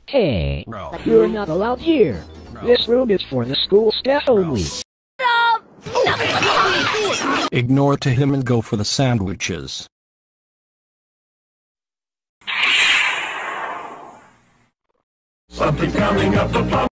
Hey, Bro. you're not allowed here. This room is for the school staff only. Ignore to him and go for the sandwiches. Something coming up the pump.